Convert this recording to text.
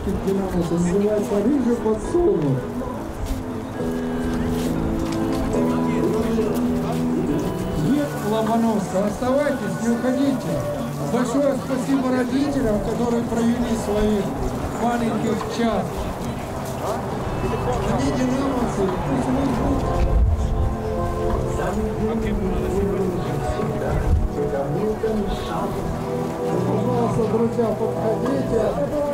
болельщики Динамоса, называется «Рыжий подсолнух». Нет, Ломоносов, оставайтесь, не уходите. Большое спасибо родителям, которые провели своих маленьких чад. Они динамосы, пусть мы будут. Пожалуйста, друзья, подходите.